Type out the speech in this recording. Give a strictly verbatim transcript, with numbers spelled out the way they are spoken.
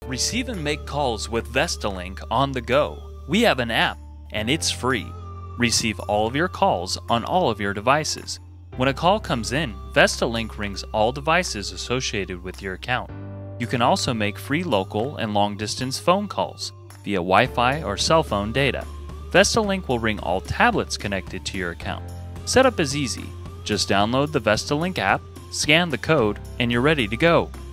Receive and make calls with Vestalink on the go. We have an app, and it's free. Receive all of your calls on all of your devices. When a call comes in, Vestalink rings all devices associated with your account. You can also make free local and long-distance phone calls via Wi-Fi or cell phone data. Vestalink will ring all tablets connected to your account. Setup is easy. Just download the Vestalink app, scan the code, and you're ready to go.